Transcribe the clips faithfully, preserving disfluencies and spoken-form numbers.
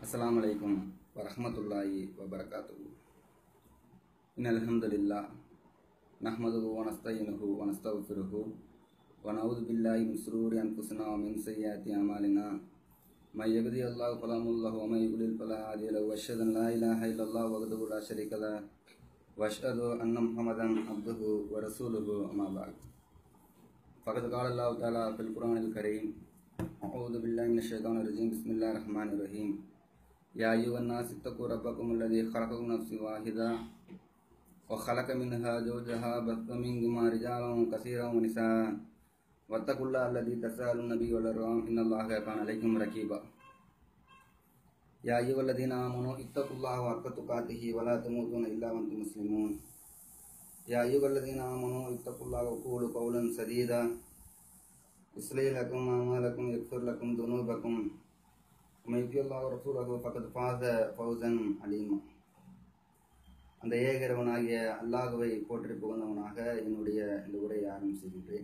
अस्सलामु अलैकुम वरहमतुल्लाहि वबरकातुहू। इन्नल हम्दुलिल्लाह नहमदुहु व नस्तईनुहु व नस्तगफिरुहु व नऊज़ु बिल्लाहि मिन शुरूरि अनफुसिना व मिन सय्यिआति अमालिना मय यहदिहिल्लाहु फला मुद्दिल लहु व मय युद्लिल फला हादिय लहु व अशहदु अन ला इलाहा इल्लल्लाहु वहदहु ला शरीका लहु व अशहदु अन्ना मुहम्मदन अब्दुहु व रसूलुहु अम्मा बअद। फ़क़द क़ाल अल्लाहु तआला फ़िल क़ुरआनिल करीम अऊज़ु बिल्लाहि मिनश शैतानिर रजीम बिस्मिल्लाहिर रहमानिर रहीम या अय्युहन्नास इत्तक़ू रब्बकुमुल्लज़ी ख़लक़कुम मिन नफ़्सिन वाहिदा व ख़लक़ मिन्हा ज़ौजहा व बस्सा मिनहुमा रिजालन कसीरन व निसाअ वत्तक़ुल्लाह अल्लज़ी तसअलून बिही वल अर्हाम इन्नल्लाहा कान अलैकुम रक़ीबा। या अय्युहल्लज़ीना आमनू इत्तक़ुल्लाहा हक़्क़ तुक़ातिही व ला तमूतुन्ना इल्ला व अंतुम मुस्लिमून। या अय्युहल्लज़ीना आमनू इत्तक़ुल्लाहा व क़ूलू क़ौलन सदीदा युस्लिह लकुम अअमालकुम व यग़फ़िर लकुम ज़ुनूबकुम व मन युति'इल्लाह व रसूलहु फ़क़द फ़ाज़ फ़ौज़न अलीमा। அந்த ஏகரவனாகிய அல்லாஹ்வை போற்றி புகழ்ந்தவனாக என்னுடைய இந்த உரையை ஆரம்பிக்கின்றேன்.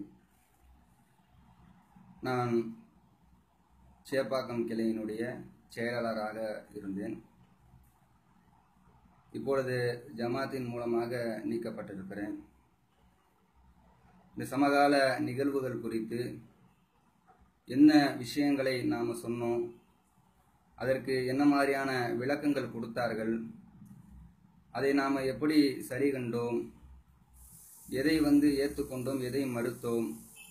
நான் சேப்பாக்கம் கிளையினுடைய செயலாளராக இருந்தேன். இப்பொழுது ஜமாத்தின் மூலமாக நீக்கப்பட்டிருக்கிறேன். இந்த சமகால நிகழ்வுகள் குறித்து என்ன விஷயங்களை நாம் சொன்னோம், அதற்கு என்ன மாதிரியான விளக்கங்கள் கொடுத்தார்கள், அதை நாம் எப்படி சரி கண்டோம், எதை வந்து ஏற்றுக்கொண்டோம், எதை மறுத்தோம்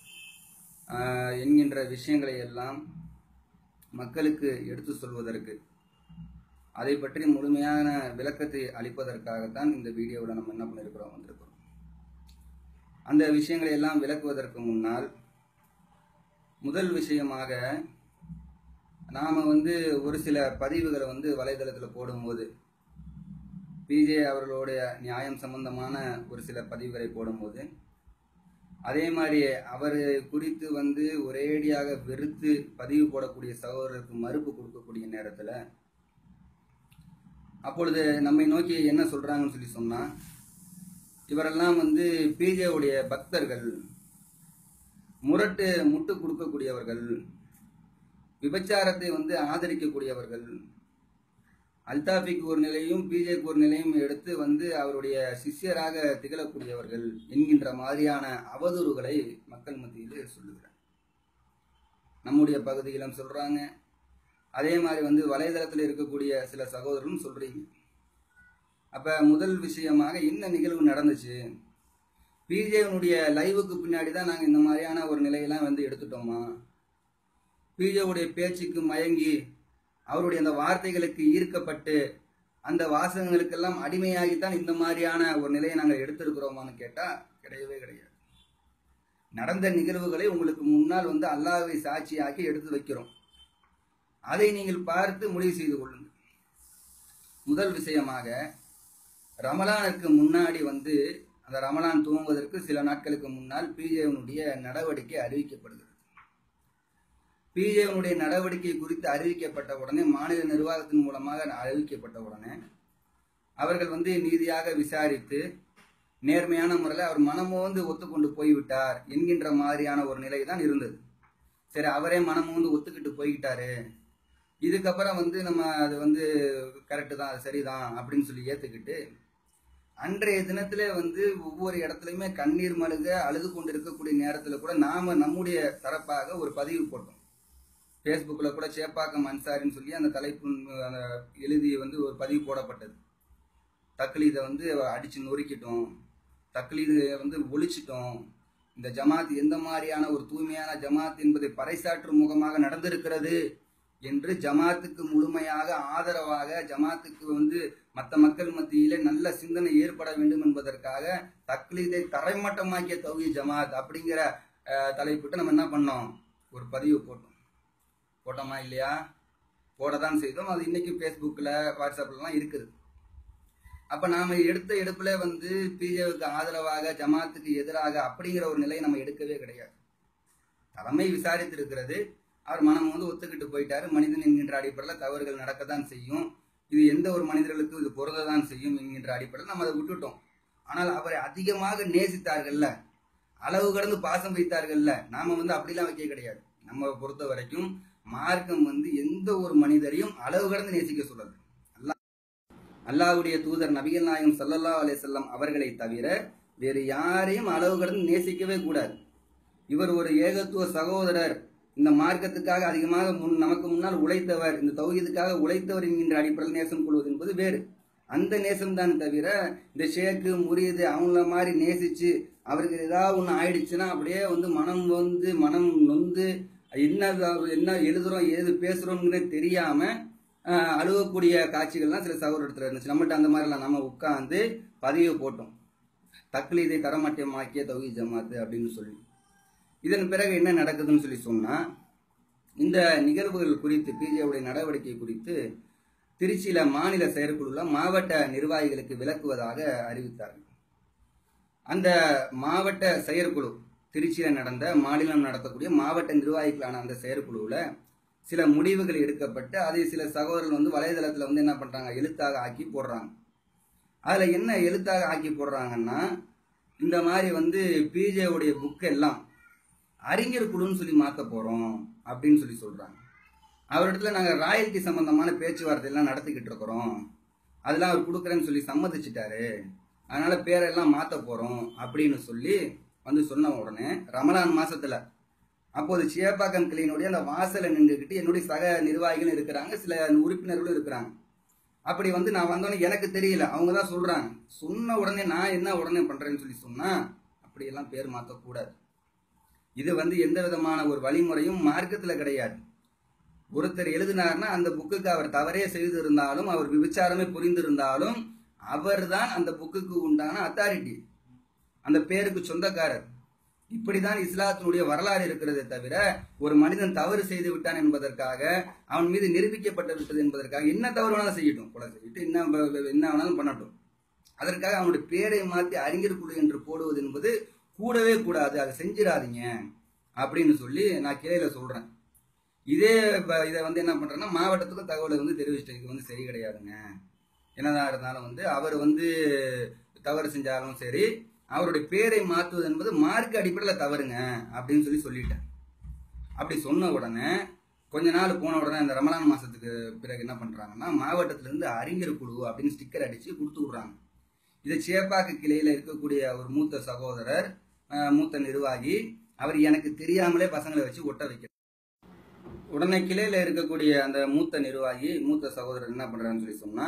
என்கின்ற விஷயங்களை எல்லாம் மக்களுக்கு எடுத்து சொல்வதற்கு, அதை பற்றி முழுமையான விளக்கத்தை அளிப்பதற்காகத்தான் இந்த வீடியோவில் நம்ம என்ன பண்ணியிருக்கிறோம் வந்திருக்கிறோம். அந்த விஷயங்களை எல்லாம் விளக்குவதற்கு முன்னால் முதல் விஷயமாக நாம் வந்து ஒரு சில பதிவுகளை வந்து வலைதளத்தில் போடும்போது, பிஜே அவர்களுடைய நியாயம் சம்பந்தமான ஒரு சில பதிவுகளை போடும்போது, அதே மாதிரி அவர் குறித்து வந்து ஒரேடியாக வெறுத்து பதிவு போடக்கூடிய சகோதரருக்கு மறுப்பு கொடுக்கக்கூடிய நேரத்தில் அப்பொழுது நம்மை நோக்கி என்ன சொல்கிறாங்கன்னு சொல்லி சொன்னால், இவரெல்லாம் வந்து பிஜேவுடைய பக்தர்கள், முரட்டு முட்டு கொடுக்கக்கூடியவர்கள், விபச்சாரத்தை வந்து ஆதரிக்கக்கூடியவர்கள், அல்தாஃபிக்கு ஒரு நிலையும் பிஜேக்கு ஒரு நிலையும் எடுத்து வந்து அவருடைய சிஷ்யராக திகழக்கூடியவர்கள் என்கின்ற மாதிரியான அவதூறுகளை மக்கள் மத்தியில் சொல்லுகிறார். நம்முடைய பகுதியிலும் சொல்றாங்க, அதே மாதிரி வந்து வலைதளத்தில் இருக்கக்கூடிய சில சகோதரரும் சொல்றீங்க. அப்ப முதல் விஷயமாக என்ன நிகழ்வு நடந்துச்சு, பிஜேனுடைய லைவுக்கு பின்னாடி தான் நாங்கள் இந்த மாதிரியான ஒரு நிலையெல்லாம் வந்து எடுத்துட்டோமா, பிஜேவுடைய பேச்சுக்கு மயங்கி அவருடைய அந்த வார்த்தைகளுக்கு ஈர்க்கப்பட்டு அந்த வாசகங்களுக்கெல்லாம் அடிமையாகித்தான் இந்த மாதிரியான ஒரு நிலையை நாங்கள் எடுத்திருக்கிறோமான்னு கேட்டால் கிடையவே கிடையாது. நடந்த நிகழ்வுகளை உங்களுக்கு முன்னால் வந்து அல்லாஹ்வை சாட்சியாக்கி எடுத்து வைக்கிறோம். அதை நீங்கள் பார்த்து முடிவு செய்து கொள்ளுங்கள். முதல் விஷயமாக, ரமலானுக்கு முன்னாடி வந்து அந்த ரமலான் துவங்குவதற்கு சில நாட்களுக்கு முன்னால் பிஜேனுடைய நடவடிக்கை அறிவிக்கப்படுகிறது. பிஜேனுடைய நடவடிக்கை குறித்து அறிவிக்கப்பட்ட உடனே, மாநில நிர்வாகத்தின் மூலமாக அறிவிக்கப்பட்ட உடனே அவர்கள் வந்து நீதியாக விசாரித்து நேர்மையான முறையில் அவர் மனமோந்து ஒத்துக்கொண்டு போய்விட்டார் என்கின்ற மாதிரியான ஒரு நிலை தான் இருந்தது. சரி, அவரே மனமோந்து ஒத்துக்கிட்டு போய்கிட்டாரு, இதுக்கப்புறம் வந்து நம்ம அது வந்து கரெக்டு தான், சரிதான் அப்படின்னு சொல்லி ஏற்றுக்கிட்டு அன்றைய தினத்திலே வந்து ஒவ்வொரு இடத்துலையுமே கண்ணீர் மழுக அழுது கொண்டு இருக்கக்கூடிய நேரத்தில் கூட நாம் நம்முடைய தரப்பாக ஒரு பதிவு போட்டோம். ஃபேஸ்புக்கில் கூட சேப்பாக்கம் அன்சாரின்னு சொல்லி அந்த தலைப்பு அந்த எழுதி வந்து ஒரு பதிவு போடப்பட்டது. தக்லீதை வந்து அடித்து நொறுக்கிட்டோம், தக்லீதை வந்து ஒழிச்சிட்டோம், இந்த ஜமாத் எந்த மாதிரியான ஒரு தூய்மையான ஜமாத் என்பதை பறைசாற்றும் முகமாக நடந்திருக்கிறது என்று ஜமாத்துக்கு முழுமையாக ஆதரவாக, ஜமாத்துக்கு வந்து மற்ற மக்கள் மத்தியிலே நல்ல சிந்தனை ஏற்பட வேண்டும் என்பதற்காக தக்லீதை தரைமட்டமாக்கிய தௌஹீத் ஜமாத் அப்படிங்கிற தலைப்பிட்டு நம்ம என்ன பண்ணோம், ஒரு பதிவு போட்டோம். போட்டோமா இல்லையா? போட தான் செய்தோம். அது இன்னைக்கு ஃபேஸ்புக்கில் வாட்ஸ்அப்லாம் இருக்குது. அப்போ நாம் எடுத்த எடுப்பில் வந்து பிஜேவுக்கு ஆதரவாக, ஜமாத்துக்கு எதிராக அப்படிங்கிற ஒரு நிலையை நம்ம எடுக்கவே கிடையாது. தலைமை விசாரித்திருக்கிறது, அவர் மனம் வந்து ஒத்துக்கிட்டு போயிட்டாரு. மனிதன் என்கின்ற அடிப்படையில் தவறுகள் நடக்கத்தான் செய்யும், இது எந்த ஒரு மனிதர்களுக்கும் இது பொருந்ததான் செய்யும் என்கின்ற அடிப்படையில் நம்ம அதை விட்டுட்டோம். ஆனால் அவரை அதிகமாக நேசித்தார்கள்ல, அளவு கடந்து பாசம் வைத்தார்கள்ல, நாம வந்து அப்படிலாம் வைக்க கிடையாது. நம்ம பொறுத்த வரைக்கும் மார்க்கம் வந்து எந்த ஒரு மனிதரையும் அளவு கடந்து நேசிக்க சொல்றது. அல்லாஹ் அல்லாஹ்வுடைய தூதர் நபிகள் நாயகம் ஸல்லல்லாஹு அலைஹி வஸல்லம் அவர்களை தவிர வேறு யாரையும் அளவு கடந்து நேசிக்கவே கூடாது. இவர் ஒரு ஏகத்துவ சகோதரர், இந்த மார்க்கத்துக்காக அதிகமாக முன் நமக்கு முன்னால் உழைத்தவர், இந்த தௌஹீதுக்காக உழைத்தவர் என்கின்ற அடிப்படையில் நேசம் கொள்வது என்பது வேறு. அந்த நேசம் தான் தவிர இந்த ஷேக்கு முறியது அவங்கள மாதிரி நேசிச்சு அவருக்கு ஏதாவது ஒன்று ஆயிடுச்சுன்னா அப்படியே வந்து மனம் வந்து மனம் நொந்து என்ன என்ன எழுதுறோம் ஏது பேசுறோம்னு தெரியாம அழுவக்கூடிய காட்சிகள்லாம் சில சகோதரத்தில் இருந்துச்சு. நம்மகிட்ட அந்த மாதிரிலாம் நம்ம உட்காந்து பதிவு போட்டோம், தக்லீதை தரமட்டமாக்கிய தௌஹீத் ஜமாத்து அப்படின்னு சொல்லி. இதன் பிறகு என்ன நடக்குதுன்னு சொல்லி சொன்னா, இந்த நிகழ்வுகள் குறித்து பிஜேவுடைய நடவடிக்கை குறித்து திருச்சியில மாநில செயற்குழுல மாவட்ட நிர்வாகிகளுக்கு விளக்குவதாக அறிவித்தார்கள். அந்த மாவட்ட செயற்குழு திருச்சியில நடந்த மாநிலம் நடத்தக்கூடிய மாவட்ட நிர்வாகிகளான அந்த செயற்குழுவில் சில முடிவுகள் எடுக்கப்பட்டு அதை சில சகோதரர்கள் வந்து வலைதளத்தில் வந்து என்ன பண்றாங்க, எழுத்தாக ஆக்கி போடுறாங்க. அதுல என்ன எழுத்தாக ஆக்கி போடுறாங்கன்னா, இந்த மாதிரி வந்து பிஜேவுடைய புக் எல்லாம் அறிஞர் குழுன்னு சொல்லி மாற்ற போறோம் அப்படின்னு சொல்லி சொல்றாங்க. அவரிடத்துல நாங்கள் ராயல்டி சம்பந்தமான பேச்சுவார்த்தை எல்லாம் நடத்திக்கிட்டு இருக்கிறோம், அதெல்லாம் அவர் கொடுக்குறேன்னு சொல்லி சம்மதிச்சிட்டாரு, அதனால பேரெல்லாம் மாற்ற போறோம் அப்படின்னு சொல்லி வந்து சொன்ன உடனே ரமலான் மாசத்துல அப்போது சேப்பாக்கம் கிளையினுடைய அந்த வாசலை நின்றுக்கிட்டு என்னுடைய சக நிர்வாகிகளும் இருக்கிறாங்க, சில உறுப்பினர்களும் இருக்கிறாங்க. அப்படி வந்து நான் வந்தோடனே எனக்கு தெரியல, அவங்க தான் சொல்றாங்க. சொன்ன உடனே நான் என்ன உடனே பண்றேன்னு சொல்லி சொன்னா, அப்படியெல்லாம் பேர் மாற்றக்கூடாது. இது வந்து எந்த விதமான ஒரு வழிமுறையும் மார்க்கத்தில் கிடையாது. ஒருத்தர் எழுதினார்னா அந்த புக்குக்கு அவர் தவறே செய்திருந்தாலும், அவர் விபச்சாரமே புரிந்திருந்தாலும், அவர் தான் அந்த புக்குக்கு உண்டான அத்தாரிட்டி, அந்த பேருக்கு சொந்தக்காரர். இப்படிதான் இஸ்லாத்தினுடைய வரலாறு இருக்கிறதே தவிர ஒரு மனிதன் தவறு செய்து விட்டான் என்பதற்காக, அவன் மீது நிரூபிக்கப்பட்டு விட்டது என்பதற்காக என்ன தவறு வேணாலும் செய்யட்டும், கொலை செய்யிட்டு என்ன என்ன வேணாலும் பண்ணட்டும், அதற்காக அவனுடைய பேரை மாற்றி அறிஞர் குழு என்று போடுவது என்பது கூடவே கூடாது, அதை செஞ்சிடாதீங்க அப்படின்னு சொல்லி நான் கிளையில சொல்றேன். இதே இதை வந்து என்ன பண்றேன்னா மாவட்டத்துக்கும் தகவலை வந்து தெரிவிச்சிட்டு, இது வந்து சரி கிடையாதுங்க, என்னதான் இருந்தாலும் வந்து அவர் வந்து தவறு செஞ்சாலும் சரி அவருடைய பேரை மாற்றுவது என்பது மார்க்க அடிப்படையில் தவறுங்க அப்படின்னு சொல்லி சொல்லிட்டேன். அப்படி சொன்ன உடனே கொஞ்ச நாள் போன உடனே இந்த ரமலான் மாசத்துக்கு பிறகு என்ன பண்றாங்கன்னா, மாவட்டத்துல இருந்து அறிஞர் குழு அப்படின்னு ஸ்டிக்கர் அடிச்சு கொடுத்து விடுறாங்க. இதை சேப்பாக்கு கிளையில இருக்கக்கூடிய ஒரு மூத்த சகோதரர், மூத்த நிர்வாகி, அவர் எனக்கு தெரியாமலே பசங்களை வச்சு ஒட்ட வைக்கிறார். உடனே கிளையில இருக்கக்கூடிய அந்த மூத்த நிர்வாகி மூத்த சகோதரர் என்ன பண்றாருன்னு சொல்லி சொன்னா,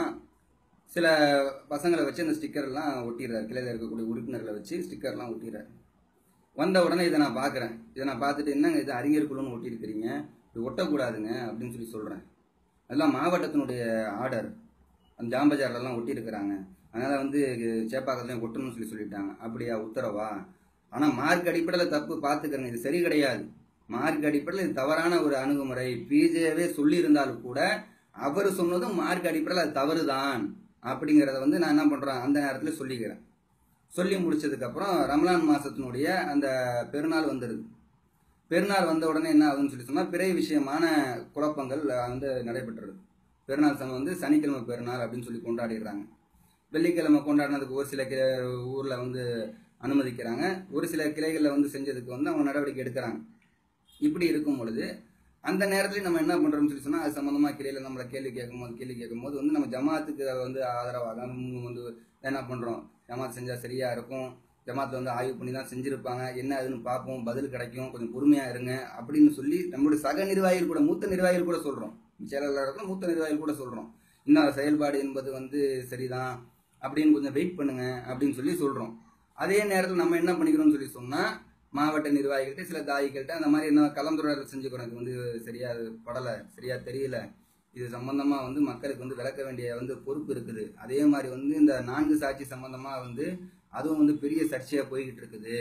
சில பசங்களை வச்சு அந்த ஸ்டிக்கர்லாம் ஒட்டிடுறாரு, கிளையில இருக்கக்கூடிய உறுப்பினர்களை வச்சு ஸ்டிக்கர்லாம் ஒட்டிடுறாரு. வந்த உடனே இதை நான் பார்க்குறேன். இதை நான் பார்த்துட்டு, என்னங்க இது அறிஞர் குழுன்னு ஒட்டியிருக்கிறீங்க, இது ஒட்டக்கூடாதுங்க அப்படின்னு சொல்லி சொல்கிறேன். அதெல்லாம் மாவட்டத்தினுடைய ஆர்டர், அந்த ஜாம்பஜார்லாம் ஒட்டியிருக்கிறாங்க, அதனால் வந்து சேப்பாக்கத்துலேயும் ஒட்டணும்னு சொல்லி சொல்லிட்டாங்க. அப்படியா, உத்தரவா? ஆனால் மார்க் அடிப்படையில் தப்பு பார்த்துக்கிறேங்க, இது சரி கிடையாது. மார்க் அடிப்படையில் இது தவறான ஒரு அணுகுமுறை. பிஜேவே சொல்லியிருந்தாலும் கூட அவர் சொன்னதும் மார்க் அடிப்படையில் அது தவறு தான் அப்படிங்கிறத வந்து நான் என்ன பண்ணுறேன், அந்த நேரத்தில் சொல்லிக்கிறேன். சொல்லி முடிச்சதுக்கப்புறம் ரமலான் மாதத்தினுடைய அந்த பெருநாள் வந்துடுது. பெருநாள் வந்த உடனே என்ன ஆகுதுன்னு சொல்லி சொன்னால், பிறை விஷயமான குழப்பங்கள் வந்து நடைபெற்றுறது. பெருநாள் சமயம் வந்து சனிக்கிழமை பெருநாள் அப்படின்னு சொல்லி கொண்டாடிடுறாங்க. வெள்ளிக்கிழமை கொண்டாடினதுக்கு ஒரு சில கி ஊரில் வந்து அனுமதிக்கிறாங்க, ஒரு சில கிளைகளில் வந்து செஞ்சதுக்கு வந்து அவங்க நடவடிக்கை எடுக்கிறாங்க. இப்படி இருக்கும் பொழுது அந்த நேரத்துலையும் நம்ம என்ன பண்ணுறோம்னு சொல்லி சொன்னால், அது சம்மந்தமாக கிளையில் நம்மளை கேள்வி கேட்கும்போது கேள்வி கேட்கும்போது வந்து நம்ம ஜமாத்துக்கு வந்து ஆதரவாக வந்து என்ன பண்ணுறோம், ஜமாத் செஞ்சால் சரியாக இருக்கும், ஜமாத்தில் வந்து ஆய்வு பண்ணி தான் செஞ்சுருப்பாங்க, என்ன அதுன்னு பார்ப்போம், பதில் கிடைக்கும், கொஞ்சம் பொறுமையாக இருங்க அப்படின்னு சொல்லி நம்மளுடைய சக நிர்வாகிகள் கூட, மூத்த நிர்வாகிகள் கூட சொல்கிறோம், செயலாளர்கள் மூத்த நிர்வாகிகள் கூட சொல்கிறோம், இன்னும் செயல்பாடு என்பது வந்து சரிதான் அப்படின்னு கொஞ்சம் வெயிட் பண்ணுங்க அப்படின்னு சொல்லி சொல்கிறோம். அதே நேரத்தில் நம்ம என்ன பண்ணிக்கிறோம்னு சொல்லி சொன்னால், மாவட்ட நிர்வாகிகள்கிட்ட சில தாய்கள்கிட்ட அந்த மாதிரி என்ன கலந்துரையாடல் செஞ்சுக்கிறோம், இது வந்து சரியா படலை, சரியா தெரியல, இது சம்பந்தமா வந்து மக்களுக்கு வந்து விளக்க வேண்டிய வந்து பொறுப்பு இருக்குது. அதே மாதிரி வந்து இந்த நான்கு சாட்சி சம்பந்தமா வந்து அதுவும் வந்து பெரிய சர்ச்சையா போய்கிட்டு இருக்குது,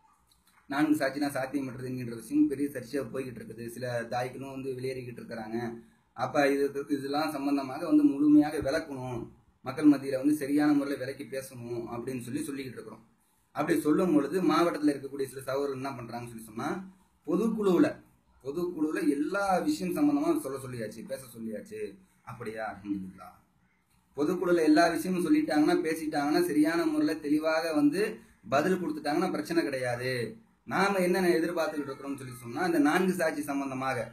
நான்கு சாட்சினா சாத்தியமற்றதுங்கிற விஷயம் பெரிய சர்ச்சையா போய்கிட்டு இருக்குது, சில தாய்களும் வந்து வெளியேறிக்கிட்டு இருக்கிறாங்க. அப்ப இது இதெல்லாம் சம்பந்தமாக வந்து முழுமையாக விளக்கணும், மக்கள் மத்தியில வந்து சரியான முறையில் விளக்கி பேசணும் அப்படின்னு சொல்லி சொல்லிக்கிட்டு இருக்கிறோம். அப்படி சொல்லும் பொழுது மாவட்டத்தில் இருக்கக்கூடிய சில சகோதரர்கள் என்ன பண்றாங்கன்னு சொல்லி சொன்னா, பொதுக்குழுவுல பொதுக்குழுவில் எல்லா விஷயம் சம்பந்தமா சொல்ல சொல்லியாச்சு, பேச சொல்லியாச்சு. அப்படியா, அல்ஹம்துலில்லாஹ். பொதுக்குழுவில் எல்லா விஷயமும் சொல்லிட்டாங்கன்னா, பேசிட்டாங்கன்னா, சரியான முறையில் தெளிவாக வந்து பதில் கொடுத்துட்டாங்கன்னா பிரச்சனை கிடையாது. நாம என்ன எதிர்பார்த்துக்கிட்டு இருக்கிறோம்னு சொல்லி சொன்னா, இந்த நான்கு சாட்சி சம்பந்தமாக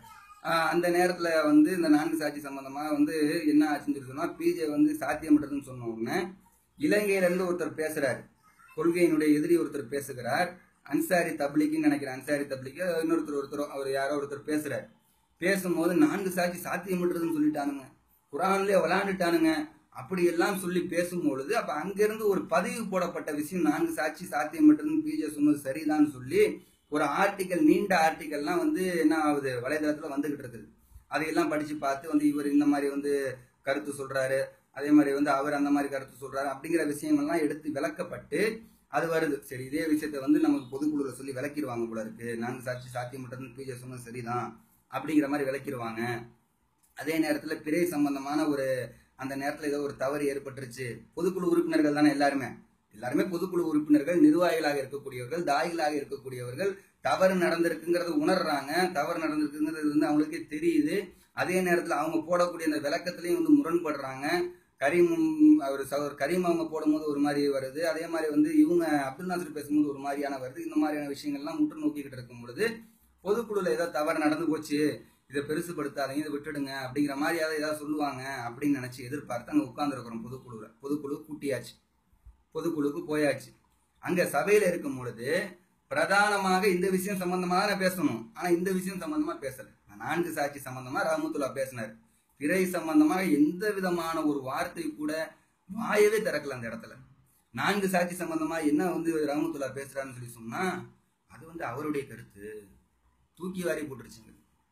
அந்த நேரத்துல வந்து இந்த நான்கு சாட்சி சம்பந்தமா வந்து என்ன ஆச்சுன்னு சொல்லி சொன்னா பிஜே வந்து சாத்தியமற்றதுன்னு சொன்ன உடனே இலங்கையில இருந்து ஒருத்தர் பேசுறாரு, கொள்கையினுடைய எதிரி ஒருத்தர் பேசுகிறார், அன்சாரி தப்லீக்னு நினைக்கிறேன், அன்சாரி தப்லீக் இன்னொருத்தர் ஒருத்தர் அவர் யாரோ ஒருத்தர் பேசுறாரு. பேசும்போது நான்கு சாட்சி சாத்தியமற்றதுன்னு சொல்லிட்டானுங்க, குரான்லயே விளையாண்டுட்டானுங்க அப்படி எல்லாம் சொல்லி பேசும்பொழுது அப்ப அங்கிருந்து ஒரு பதிவு போடப்பட்ட விஷயம் நான்கு சாட்சி சாத்தியமற்றதுன்னு பிஜே சொன்னது சரிதான்னு சொல்லி ஒரு ஆர்டிக்கல், நீண்ட ஆர்டிக்கல்லாம் வந்து என்ன ஆகுது வலைதளத்துல வந்துகிட்டு இருக்குது. அதையெல்லாம் படிச்சு பார்த்து வந்து இவர் இந்த மாதிரி வந்து கருத்து சொல்றாரு, அதே மாதிரி வந்து அவர் அந்த மாதிரி கருத்து சொல்றாரு அப்படிங்கிற விஷயங்கள்லாம் எடுத்து விளக்கப்பட்டு அது வருது. சரி, இதே விஷயத்த வந்து நமக்கு பொதுக்குழுல சொல்லி விளக்கிடுவாங்க போல இருக்கு, நான்கு சாட்சி சாத்தியமற்றதுன்னு பிஜே சொன்னது சரிதான் அப்படிங்கிற மாதிரி விளக்கிடுவாங்க. அதே நேரத்துல பிறை சம்பந்தமான ஒரு அந்த நேரத்துல ஏதோ ஒரு தவறு ஏற்பட்டுருச்சு, பொதுக்குழு உறுப்பினர்கள் தானே எல்லாருமே எல்லாருமே பொதுக்குழு உறுப்பினர்கள், நிர்வாகிகளாக இருக்கக்கூடியவர்கள், தாயிகளாக இருக்கக்கூடியவர்கள், தவறு நடந்திருக்குங்கிறது உணர்றாங்க, தவறு நடந்திருக்குங்கிறது வந்து அவங்களுக்கே தெரியுது. அதே நேரத்துல அவங்க போடக்கூடிய அந்த விளக்கத்திலையும் வந்து முரண்படுறாங்க. கரீம் அவர் சகோதரர் கரீம் அவங்க போடும்போது ஒரு மாதிரி வருது, அதே மாதிரி வந்து இவங்க அப்துல் நாசர் பேசும்போது ஒரு மாதிரியான வருது. இந்த மாதிரியான விஷயங்கள்லாம் முற்று நோக்கிக்கிட்டு இருக்கும் பொழுது பொதுக்குழுல ஏதோ தவறு நடந்து போச்சு, இதை பெருசுபடுத்தாதீங்க, இதை விட்டுடுங்க அப்படிங்கிற மாதிரி ஏதாவது சொல்லுவாங்க அப்படின்னு நினைச்சு எதிர்பார்த்து அங்க உட்கார்ந்துருக்கிறோம். பொதுக்குழுல பொதுக்குழு கூட்டியாச்சு, பொதுக்குழுக்கு போயாச்சு. அங்க சபையில இருக்கும் பொழுது பிரதானமாக இந்த விஷயம் சம்பந்தமா தான் பேசணும், ஆனா இந்த விஷயம் சம்பந்தமா பேசல. நான்கு சாட்சி சம்பந்தமா ரஹ்மத்துல்லா பேசினார், பிறை சம்பந்தமாக எந்த விதமான ஒரு வார்த்தை கூட வாயவே திறக்கல அந்த இடத்துல. நான்கு சாட்சி சம்பந்தமா என்ன வந்து ரஹ்மத்துல்லா பேசுறாருன்னு சொல்லி சொன்னா அது வந்து அவருடைய கருத்து, தூக்கி வாரி போட்டுருச்சுங்க.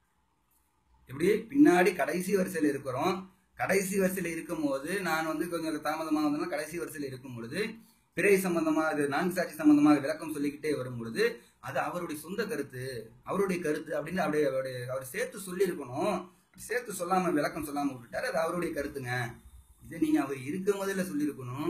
எப்படி பின்னாடி கடைசி வரிசையில இருக்கிறோம், கடைசி வரிசையில இருக்கும் போது நான் வந்து கொஞ்சம் தாமதமாக வந்தோம்னா கடைசி வரிசையில இருக்கும் பொழுது பிறை சம்பந்தமாக நான்கு சாட்சி சம்பந்தமாக விளக்கம் சொல்லிக்கிட்டே வரும் பொழுது அது அவருடைய சொந்த கருத்து, அவருடைய கருத்து அப்படின்னு அப்படியே அவருடைய அவர் சேர்த்து சொல்லி இருக்கணும், சேர்த்து சொல்லாம விளக்கம் சொல்லாம விட்டுட்டாரு, அது அவருடைய கருத்துங்க. இதை நீங்க அவர் இருக்கும் போதில் சொல்லியிருக்கணும்,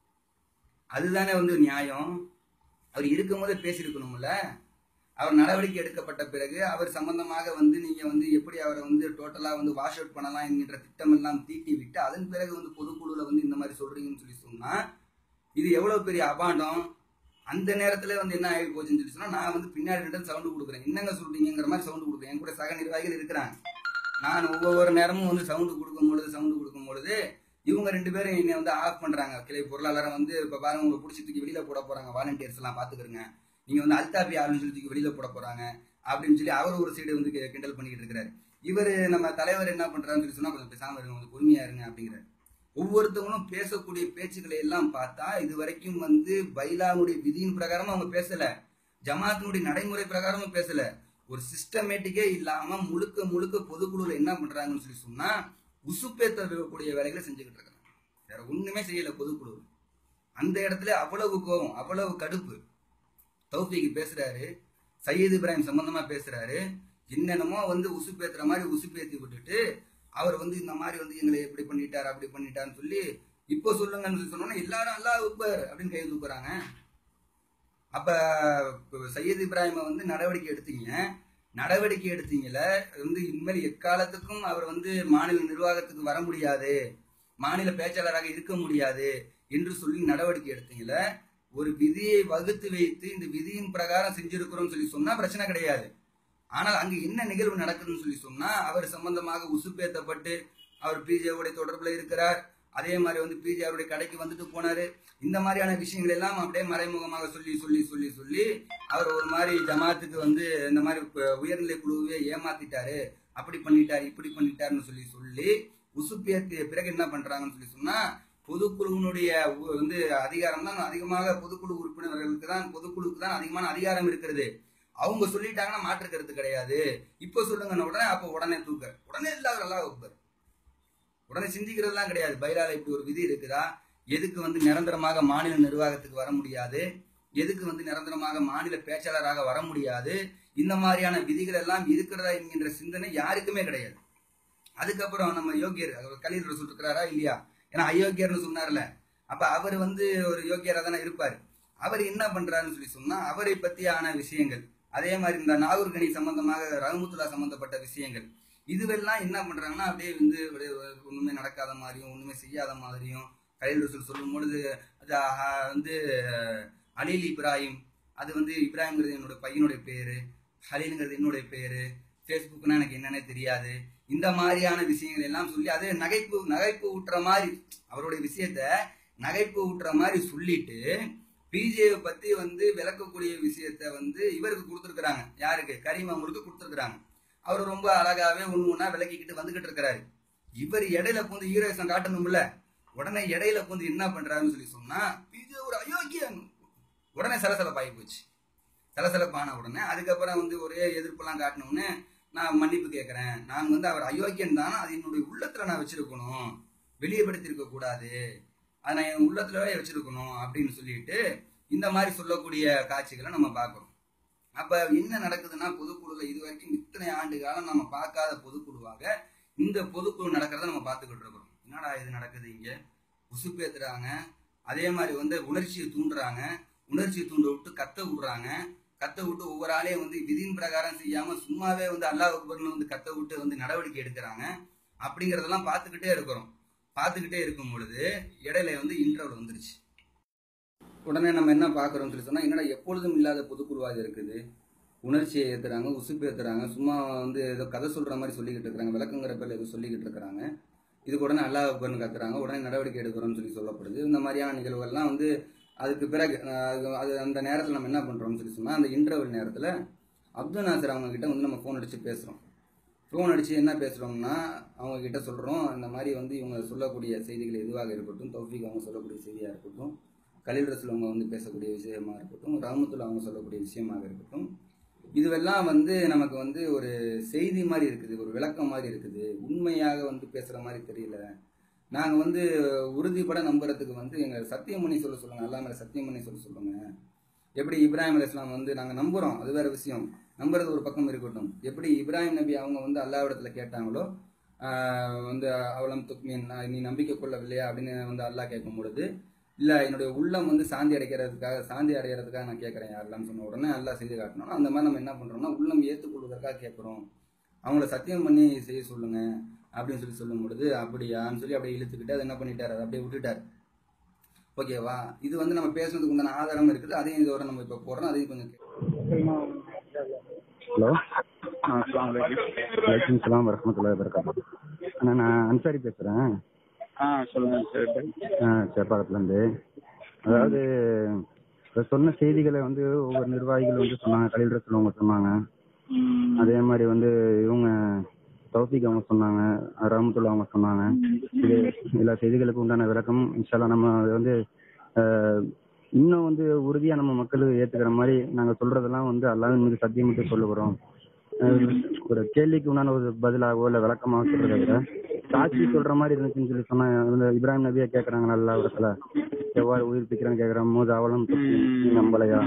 அதுதானே வந்து நியாயம். அவர் இருக்கும் போதே பேசியிருக்கணும்ல. அவர் நடவடிக்கை எடுக்கப்பட்ட பிறகு அவர் சம்பந்தமாக வந்து நீங்க வந்து எப்படி அவரை வந்து டோட்டலா வந்து வாஷ் அவுட் பண்ணலாம் என்கின்ற திட்டம் எல்லாம் தீட்டி விட்டு அதன் பிறகு வந்து பொதுக்குழுல வந்து இந்த மாதிரி சொல்றீங்கன்னு சொல்லி சொன்னா இது எவ்வளவு பெரிய அபாண்டம். அந்த நேரத்துல வந்து என்ன ஆகி போச்சுன்னு சொல்லி சொன்னா நான் வந்து பின்னாடி ரிட்டன் சவுண்டு கொடுக்குறேன், என்னங்க சொல்றீங்கிற மாதிரி சவுண்டு கொடுக்குறேன். என் கூட சக நிர்வாகிகள் இருக்கிறாங்க, நான் ஒவ்வொரு நேரமும் வந்து சவுண்டு கொடுக்கும் பொழுது சவுண்டு கொடுக்கும் பொழுது இவங்க ரெண்டு பேரும் என்னை வந்து ஆஃப் பண்றாங்க. கிளை பொருளாளர் வந்து இப்ப பாருங்க உங்களை பிடிச்சி தூக்கி வெளியில போட போறாங்க, வாலண்டியர்ஸ் எல்லாம் பாத்துக்கிறங்க, நீங்க வந்து அல்தாபி ஆளுன்னு சொல்லி தூக்கி வெளியில போட போறாங்க அப்படின்னு சொல்லி அவர் ஒரு சைடு வந்து கிண்டல் பண்ணிக்கிட்டு இருக்கிறாரு. இவர் நம்ம தலைவர் என்ன பண்றாருன்னு சொல்லி சொன்னா கொஞ்சம் பேசாம இருங்க, கொஞ்சம் பொறுமையா இருங்க அப்படிங்கிறாரு. ஒவ்வொருத்தவங்களும் பேசக்கூடிய பேச்சுக்களை எல்லாம் பார்த்தா இது வரைக்கும் வந்து பைலாவுடைய விதியின் பிரகாரமும் அவங்க பேசல, ஜமாத்தினுடைய நடைமுறை பிரகாரமும் பேசல, ஒரு சிஸ்டமேட்டிக்கே இல்லாம முழுக்க முழுக்க பொதுக்குழுல என்ன பண்றாங்கன்னு சொல்லி சொன்னா உசுப்பேத்தக்கூடிய வேலைகளை செஞ்சுக்கிட்டு இருக்காங்க, வேற ஒண்ணுமே செய்யல பொதுக்குழு. அந்த இடத்துல அவ்வளவு கோபம், அவ்வளவு கடுப்பு. தௌஃபீக் பேசுறாரு, சையது இப்ராஹிம் சம்பந்தமா பேசுறாரு, என்னென்னமோ வந்து உசுப்பேத்துற மாதிரி உசுப்பேத்தி விட்டுட்டு அவர் வந்து இந்த மாதிரி வந்து எங்களை எப்படி பண்ணிட்டார் அப்படி பண்ணிட்டாருன்னு சொல்லி இப்போ சொல்லுங்கன்னு சொல்லி சொன்னோன்னா எல்லாரும் அல்லாஹ் அக்பர் அப்படின்னு கை தூக்குறாங்க. அப்ப சையது இப்ராஹிமை வந்து நடவடிக்கை எடுத்தீங்க, நடவடிக்கை எடுத்தீங்கல வந்து இனிமேல் எக்காலத்துக்கும் அவர் வந்து மாநில நிர்வாகத்துக்கு வர முடியாது, மாநில பேச்சாளராக இருக்க முடியாது என்று சொல்லி நடவடிக்கை எடுத்தீங்கல, ஒரு விதியை வகுத்து வைத்து இந்த விதியின் பிரகாரம் செஞ்சிருக்கிறோம் சொல்லி சொன்னா பிரச்சனை கிடையாது. ஆனால் அங்கு என்ன நிகழ்வு நடக்குதுன்னு சொல்லி சொன்னா அவர் சம்பந்தமாக உசுப்பேத்தப்பட்டு அவர் பிஜேவுடைய தொடர்புல இருக்கிறார், அதே மாதிரி வந்து பிஜே அவருடைய கடைக்கு வந்துட்டு போனாரு, இந்த மாதிரியான விஷயங்கள் எல்லாம் அப்படியே மறைமுகமாக சொல்லி சொல்லி சொல்லி சொல்லி அவர் ஒரு மாதிரி ஜமாத்துக்கு வந்து இந்த மாதிரி உயர்நிலை குழுவே ஏமாத்திட்டாரு, அப்படி பண்ணிட்டாரு இப்படி பண்ணிட்டாருன்னு சொல்லி சொல்லி உசுப்பேத்திய பிறகு என்ன பண்றாங்கன்னு சொல்லி சொன்னா பொதுக்குழுவினுடைய வந்து அதிகாரம் தான் அதிகமாக, பொதுக்குழு உறுப்பினர்களுக்கு தான் பொதுக்குழுக்கு தான் அதிகமான அதிகாரம் இருக்கிறது. அவங்க சொல்லிட்டாங்கன்னா மாற்று கருத்து கிடையாது, இப்போ சொல்லுங்க உடனே அப்ப உடனே தூக்க உடனே இல்லாத அல்லாஹ் அக்பர், உடனே சிந்திக்கிறதுலாம் கிடையாது. பைலால இப்படி ஒரு விதி இருக்குதா, எதுக்கு வந்து நிரந்தரமாக மாநில நிர்வாகத்துக்கு வர முடியாது, எதுக்கு வந்து நிரந்தரமாக மாநில பேச்சாளராக வர முடியாது, இந்த மாதிரியான விதிகள் எல்லாம் இருக்கிறதா என்கின்ற சிந்தனை யாருக்குமே கிடையாது. அதுக்கப்புறம் நம்ம யோகியர் கலீல் ரசூல் இருக்கிறாரா இல்லையா, ஏன்னா அயோக்கியர்னு சொன்னார்ல, அப்ப அவர் வந்து ஒரு யோகியரா தானே இருப்பார். அவர் என்ன பண்றாருன்னு சொல்லி சொன்னா அவரை பத்தியான விஷயங்கள், அதே மாதிரி இந்த நாகூர்கனி சம்பந்தமாக ரஹ்மத்துல்லா சம்பந்தப்பட்ட விஷயங்கள், இதுவெல்லாம் என்ன பண்றாங்கன்னா அப்படியே வந்து ஒண்ணுமே நடக்காத மாதிரியும் ஒண்ணுமே செய்யாத மாதிரியும் கலீல் ரசூல் சொல்லும் பொழுது அது வந்து ஹலீல் இப்ராஹிம், அது வந்து இப்ராஹிம்ங்கிறது என்னோட பையனுடைய பேரு, ஹலீலுங்கிறது என்னுடைய பேரு, ஃபேஸ்புக்னா எனக்கு என்னன்னே தெரியாது, இந்த மாதிரியான விஷயங்கள் எல்லாம் சொல்லி அது நகைப்பு நகைப்பு ஊட்டுற மாதிரி அவருடைய விஷயத்த நகைப்பு ஊட்டுற மாதிரி சொல்லிட்டு பிஜேவை பத்தி வந்து விளக்கக்கூடிய விஷயத்த வந்து இவருக்கு கொடுத்துருக்குறாங்க. யாருக்கு? கரீம் அவங்களுக்கு கொடுத்துருக்குறாங்க. அவர் ரொம்ப அழகாவே ஒண்ணு ஒண்ணா விளக்கிக்கிட்டு வந்துகிட்டு இருக்கிறாரு. இவர் இடையில பூந்து ஈரேசம் காட்டணும்ல, உடனே இடையில பூந்து என்ன பண்றாருன்னு சொல்லி சொன்னா பிஜே ஒரு அயோக்கியன். உடனே சலசலப்பாகி போச்சு. சலசலப்பான உடனே அதுக்கப்புறம் வந்து ஒரே எதிர்ப்பெல்லாம் காட்டணும்னு நான் மன்னிப்பு கேட்கறேன், நான் வந்து அவர் அயோக்கியன் தானே, அது என்னுடைய உள்ளத்துல நான் வச்சிருக்கணும், வெளியப்படுத்திருக்க கூடாது, அதை நான் என் உள்ளத்துலவே வச்சிருக்கணும் அப்படின்னு சொல்லிட்டு இந்த மாதிரி சொல்லக்கூடிய காட்சிகளை நம்ம பார்க்கிறோம். அப்ப என்ன நடக்குதுன்னா பொதுக்குழுல இது வரைக்கும் இத்தனை ஆண்டு காலம் நம்ம பார்க்காத பொதுக்குழுவாக இந்த பொதுக்குழு நடக்கிறத நம்ம பார்த்துக்கிட்டு இருக்கிறோம். என்னடா இது நடக்குது, இங்க உசுப்பேத்துறாங்க, அதே மாதிரி வந்து உணர்ச்சியை தூண்டுறாங்க, உணர்ச்சியை தூண்ட விட்டு கத்த விடுறாங்க, கத்த விட்டு ஒவ்வொரு ஆளையும் வந்து விதியின் பிரகாரம் செய்யாம சும்மாவே வந்து அல்லாஹ் அக்பர்னு வந்து கத்த விட்டு வந்து நடவடிக்கை எடுக்கிறாங்க. அப்படிங்கறதெல்லாம் பார்த்துக்கிட்டே இருக்கிறோம். பார்த்துக்கிட்டே இருக்கும் பொழுது இடையில வந்து இன்டர்வல் வந்துருச்சு. உடனே நம்ம என்ன பார்க்குறோம்னு சொல்லி சொன்னா, என்னடா எப்பொழுதும் இல்லாத பொதுக்குழுவாக இருக்குது, உணர்ச்சியை ஏற்றுறாங்க, உசுப்பு ஏற்றுறாங்க, சும்மா வந்து ஏதோ கதை சொல்ற மாதிரி சொல்லிக்கிட்டு இருக்கிறாங்க, விளக்குங்கிற பேர்ல ஏதோ சொல்லிக்கிட்டு இருக்கிறாங்க, இதுக்கு உடனே அல்லாஹ் அக்பர்னு கத்துறாங்க, உடனே நடவடிக்கை எடுக்கிறோம்னு சொல்லி சொல்லப்படுது. இந்த மாதிரியான நிகழ்வுகள்லாம் வந்து அதுக்கு பிறகு அது அந்த நேரத்தில் நம்ம என்ன பண்றோம்னு சொல்லி சொன்னா, அந்த இன்டர்வல் நேரத்தில் அப்துல் நாசர் அவங்க கிட்ட வந்து நம்ம ஃபோன் அடிச்சு பேசுறோம். ஃபோன் அடிச்சு என்ன பேசுறோம்னா, அவங்க கிட்ட சொல்றோம், இந்த மாதிரி வந்து இவங்க சொல்லக்கூடிய செய்திகள் எதுவாக இருக்கட்டும், தௌஃபீக் அவங்க சொல்லக்கூடிய செய்தியா இருக்கட்டும், கலீல் ரசூல் அவங்க வந்து பேசக்கூடிய விஷயமா இருக்கட்டும், ரஹ்மத்துல்லாஹ் அவங்க சொல்லக்கூடிய விஷயமாக இருக்கட்டும், இதுவெல்லாம் வந்து நமக்கு வந்து ஒரு செய்தி மாதிரி இருக்குது, ஒரு விளக்கம் மாதிரி இருக்குது, உண்மையாக வந்து பேசுற மாதிரி தெரியல. நாங்க வந்து உறுதிப்பட நம்புறதுக்கு வந்து எங்க சத்தியமணி சொல்ல சொல்லுங்க, அல்லா மேல சத்தியமணி சொல்ல சொல்லுங்க. எப்படி இப்ராஹிம் அலைஹிஸ்ஸலாம் வந்து நாங்க நம்புறோம், அது வேற விஷயம், நம்புறது ஒரு பக்கம் இருக்கட்டும். எப்படி இப்ராஹிம் நபி அவங்க வந்து அல்லாஹ்விடத்துல கேட்டாங்களோ, வந்து அவலம் துக்மீன், நீ நம்பிக்கை கொள்ளவில்லையா அப்படின்னு வந்து அல்லாஹ் கேட்கும் பொழுது, இல்ல என்னுடைய உள்ளம் வந்து சாந்தி அடைக்கிறதுக்காக சாந்தி அடைகிறதுக்காக நான் கேட்கறேன் யாரெல்லாம் சொன்ன உடனே எல்லாம் செய்து காட்டணும். அந்த மாதிரி நம்ம என்ன பண்றோம்னா, உள்ளம் ஏற்றுக்கொள்வதற்காக கேட்கிறோம், அவங்கள சத்தியம் பண்ணி செய்ய சொல்லுங்க அப்படின்னு சொல்லி சொல்லும் பொழுது, அப்படியான்னு சொல்லி அப்படியே இழுத்துக்கிட்டு அதை என்ன பண்ணிட்டாரு, அதை அப்படியே விட்டுட்டாரு. ஓகேவா? இது வந்து நம்ம பேசுறதுக்கு உண்டான ஆதாரம் இருக்குது, அதையும் இதோட நம்ம இப்ப போடுறோம், அதையும் கொஞ்சம். ஹலோ, அஸ்ஸலாமு அலைக்கும். வலைக்கும் ஸலாம் வரஹ்மத்துல்லாஹி வபரகாத்துஹு. அண்ணா, நான் அன்சாரி பேசுறேன். ஆ சொல்லுங்க சார். ஆ சேப்பாக்கத்துலேருந்து. அதாவது சொன்ன செய்திகளை வந்து ஒவ்வொரு நிர்வாகிகள் வந்து சொன்னாங்க, கலீல் ரசூல் அவங்க சொன்னாங்க, அதே மாதிரி வந்து இவங்க தௌஃபீக் அவங்க சொன்னாங்க, ரஹ்மத்துல்லாஹ் அவங்க சொன்னாங்க. இது எல்லா செய்திகளுக்கு உண்டான விளக்கம் இன்ஷா அல்லாஹ் நம்ம வந்து இன்னும் வந்து உறுதியா நம்ம மக்களுக்கு ஏத்துக்கிற மாதிரி நாங்க சொல்றதெல்லாம் வந்து அல்லாஹ்வின் மீது சத்தியமிட்டு சொல்லுகிறோம். ஒரு கேள்விக்கு உண்டான ஒரு பதிலாகவோ இல்ல விளக்கமாக சொல்றதை விட சாட்சி சொல்ற மாதிரி இருந்துச்சுன்னு சொல்லி சொன்னா, இப்ராஹிம் நபியா கேக்குறாங்க, நல்ல இடத்துல எவ்வாறு உயிர்ப்பிக்கிறான்னு கேக்குறான், போது அவளும் நம்பலையா,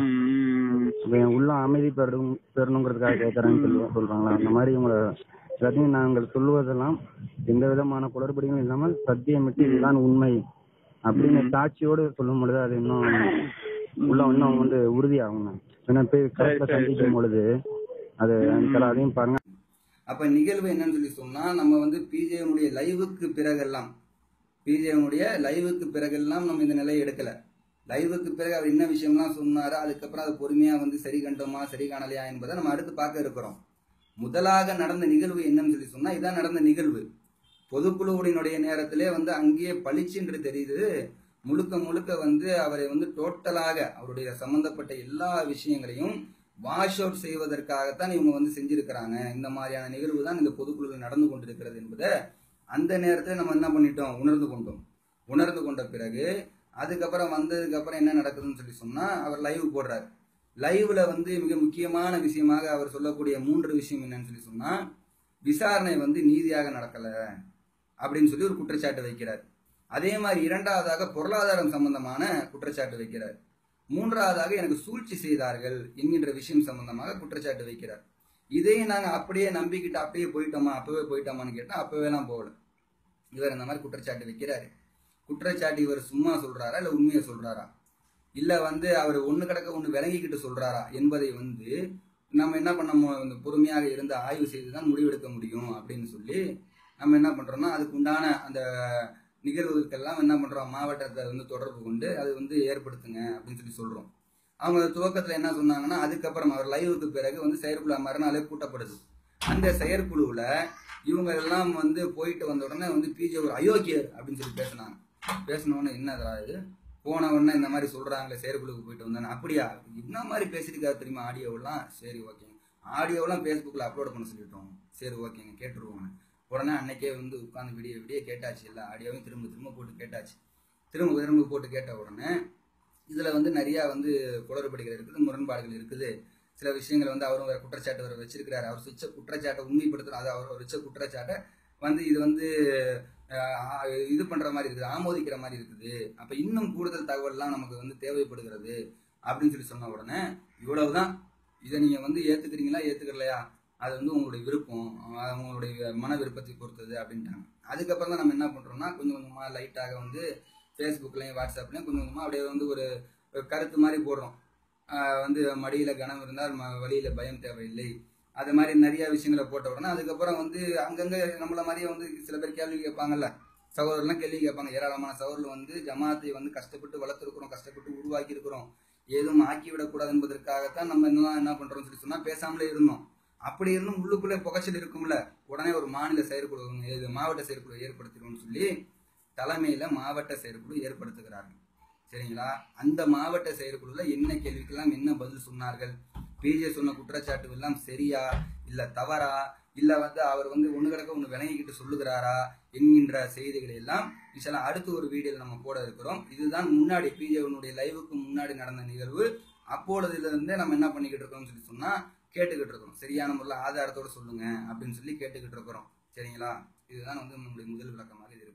என் உள்ள அமைதி பெறணும் பெறணுங்கிறதுக்காக கேட்கறான்னு சொல்லி சொல்றாங்களா, அந்த மாதிரி இவங்களை எல்லாத்தையும் நாங்கள் சொல்லுவதெல்லாம் எந்த விதமான குளறுபடிகளும் இல்லாமல் சத்தியமிட்டு இதுதான் உண்மை அப்படின்னு சாட்சியோடு சொல்லும் பொழுது அது இன்னும் உள்ள இன்னும் வந்து உறுதியாகும். ஏன்னா போய் சந்திக்கும் பொழுது அது அதையும் பாருங்க. அப்ப நிகழ்வு என்னன்னு சொல்லி சொன்னா, நம்ம வந்து பிஜேனுடைய லைவுக்கு பிறகெல்லாம் பிஜேனுடைய லைவுக்கு பிறகெல்லாம் நம்ம இந்த நிலையை எடுக்கல. லைவுக்கு பிறகு அவர் என்ன விஷயம்லாம் சொன்னாரோ அதுக்கப்புறம் அது பொறுமையா வந்து சரி கண்டோமா சரி காணலையா என்பதை நம்ம அடுத்து பார்க்க இருக்கிறோம். முதலாக நடந்த நிகழ்வு என்னன்னு சொல்லி சொன்னா, இதான் நடந்த நிகழ்வு. பொதுக்குழுவுடைய நேரத்திலே வந்து அங்கேயே பளிச்சென்று தெரியுது, முழுக்க முழுக்க வந்து அவரை வந்து டோட்டலாக அவருடைய சம்பந்தப்பட்ட எல்லா விஷயங்களையும் வாஷ் அவுட் செய்வதற்காகத்தான் இவங்க வந்து செஞ்சிருக்கிறாங்க. இந்த மாதிரியான நிகழ்வு தான் இந்த பொதுக்குழுவில் நடந்து கொண்டிருக்கிறது என்பதை அந்த நேரத்தில் நம்ம என்ன பண்ணிட்டோம், உணர்ந்து கொண்டோம். உணர்ந்து கொண்ட பிறகு அதுக்கப்புறம் வந்ததுக்கு அப்புறம் என்ன நடக்குதுன்னு சொல்லி சொன்னா, அவர் லைவ் போடுறாரு. லைவ்ல வந்து மிக முக்கியமான விஷயமாக அவர் சொல்லக்கூடிய மூன்று விஷயம் என்னன்னு சொல்லி சொன்னா, விசாரணை வந்து நீதியாக நடக்கல அப்படின்னு சொல்லி ஒரு குற்றச்சாட்டு வைக்கிறார். அதே மாதிரி இரண்டாவதாக பொருளாதாரம் சம்பந்தமான குற்றச்சாட்டு வைக்கிறார். மூன்றாவதாக எனக்கு சூழ்ச்சி செய்தார்கள் என்கின்ற விஷயம் சம்பந்தமாக குற்றச்சாட்டு வைக்கிறார். இதையும் நாங்க அப்படியே நம்பிக்கிட்டு அப்படியே போயிட்டோமா அப்பவே போயிட்டோமான்னு கேட்டா அப்பவே எல்லாம் போகல. இவர் இந்த மாதிரி குற்றச்சாட்டு வைக்கிறாரு. குற்றச்சாட்டு இவர் சும்மா சொல்றாரா இல்ல உண்மையை சொல்றாரா, இல்ல வந்து அவர் ஒண்ணு கிடக்க ஒண்ணு விளங்கிக்கிட்டு சொல்றாரா என்பதை வந்து நம்ம என்ன பண்ண பொறுமையாக இருந்து ஆய்வு செய்துதான் முடிவெடுக்க முடியும் அப்படின்னு சொல்லி நம்ம என்ன பண்றோம்னா, அதுக்கு உண்டான அந்த நிகழ்வுகளுக்கெல்லாம் என்ன பண்றோம், மாவட்டத்தை வந்து தொடர்பு கொண்டு அது வந்து ஏற்படுத்துங்க அப்படின்னு சொல்லி சொல்றோம். அவங்க துவக்கத்துல என்ன சொன்னாங்கன்னா, அதுக்கப்புறம் அவர் லைவுக்கு பிறகு வந்து செயற்குழு மறுநாளே கூட்டப்படுது. அந்த செயற்குழுவில் இவங்க எல்லாம் வந்து போயிட்டு வந்த உடனே வந்து பிஜே ஒரு அயோக்கியர் அப்படின்னு சொல்லி பேசினாங்க. பேசினோடனே என்னதா இது, போன உடனே இந்த மாதிரி சொல்றாங்களே செயற்குழுக்கு போயிட்டு வந்தானே, அப்படியா என்ன மாதிரி பேசியிருக்காரு தெரியுமா ஆடியோவெல்லாம். சரி ஓகேங்க, ஆடியோவெல்லாம் ஃபேஸ்புக்கில் அப்லோட் பண்ண சொல்லிட்டோம். சரி ஓகேங்க கேட்டுருவோங்க. உடனே அன்னைக்கே வந்து உட்காந்து விடிய விடிய கேட்டாச்சு, இல்லை ஆடியோவையும் திரும்ப திரும்ப போட்டு கேட்டாச்சு. திரும்ப திரும்ப போட்டு கேட்ட உடனே இதில் வந்து நிறையா வந்து குளறுபடிகள் இருக்குது, முரண்பாடுகள் இருக்குது. சில விஷயங்கள் வந்து அவரும் வேறு குற்றச்சாட்டு வர வச்சிருக்கிறாரு. அவர் வச்ச குற்றச்சாட்டை உண்மைப்படுத்துகிறோம், அது அவர் வச்ச குற்றச்சாட்டை வந்து இது வந்து இது பண்ணுற மாதிரி இருக்குது, ஆமோதிக்கிற மாதிரி இருக்குது. அப்போ இன்னும் கூடுதல் தகவல்லாம் நமக்கு வந்து தேவைப்படுகிறது அப்படின்னு சொல்லி சொன்ன உடனே இவ்வளவுதான், இதை நீங்கள் வந்து ஏற்றுக்கிறீங்களா ஏற்றுக்கலையா அது வந்து உங்களுடைய விருப்பம், உங்களுடைய மன விருப்பத்தை பொறுத்தது அப்படின்ட்டாங்க. அதுக்கப்புறம் தான் நம்ம என்ன பண்ணுறோம்னா கொஞ்சம் கொஞ்சமாக லைட்டாக வந்து ஃபேஸ்புக்லையும் வாட்ஸ்அப்லையும் கொஞ்சம் கொஞ்சமாக அப்படியே வந்து ஒரு கருத்து மாதிரி போடுறோம். வந்து மடியில் கனம் இருந்தால் ம வழியில் பயம் தேவையில்லை, அது மாதிரி நிறைய விஷயங்களை போட்ட உடனே அதுக்கப்புறம் வந்து அங்கங்கே நம்மள மாதிரியே வந்து சில பேர் கேள்வி கேட்பாங்கல்ல, சகோதரர்லாம் கேள்வி கேட்பாங்க. ஏராளமான சகோதரர்கள் வந்து ஜமாத்தை வந்து கஷ்டப்பட்டு வளர்த்துருக்குறோம், கஷ்டப்பட்டு உருவாக்கி இருக்கிறோம், ஏதும் ஆக்கிவிடக்கூடாது என்பதற்காகத்தான் நம்ம இன்னும் என்ன பண்ணுறோம்னு சொல்லி சொன்னால் பேசாமலே இருந்தோம். அப்படி இருந்தும் உள்ளுக்குள்ளே புகைச்சல் இருக்கும்ல, உடனே ஒரு மாநில செயற்குழு மாவட்ட செயற்குழு ஏற்படுத்திடுவோம்னு சொல்லி தலைமையில் மாவட்ட செயற்குழு ஏற்படுத்துகிறார்கள். சரிங்களா, அந்த மாவட்ட செயற்குழுல என்ன கேள்விக்கெல்லாம் என்ன பதில் சொன்னார்கள், பிஜே சொன்ன குற்றச்சாட்டு எல்லாம் சரியா இல்லை தவறா, இல்லை வந்து அவர் வந்து ஒன்று கிடக்க ஒன்று விளங்கிக்கிட்டு சொல்லுகிறாரா என்கின்ற செய்திகளை எல்லாம் இன்ஷால்லா அடுத்து ஒரு வீடியோவில் நம்ம போட இருக்கிறோம். இதுதான் முன்னாடி பிஜேனுடைய லைவுக்கு முன்னாடி நடந்த நிகழ்வு. அப்பொழுதுலேருந்தே நம்ம என்ன பண்ணிக்கிட்டு இருக்கோம்னு சொல்லி சொன்னால் கேட்டுக்கிட்டு இருக்கிறோம். சரியான முறையில் ஆதாரத்தோடு சொல்லுங்க அப்படின்னு சொல்லி கேட்டுக்கிட்டு இருக்கிறோம். சரிங்களா, இதுதான் வந்து நம்மளுடைய முதல் விளக்கமாக இது.